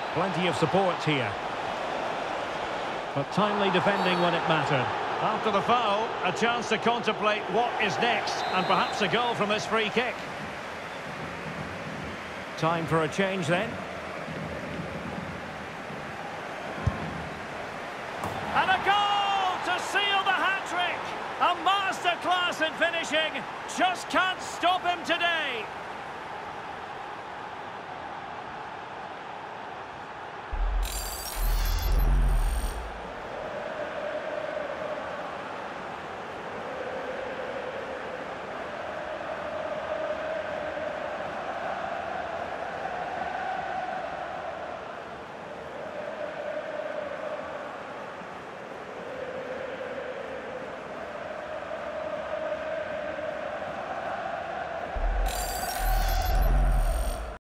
Plenty of support here. But timely defending when it mattered. After the foul, a chance to contemplate what is next, and perhaps a goal from this free kick. Time for a change then. And a goal to seal the hat-trick! A masterclass in finishing. Just can't stop him today.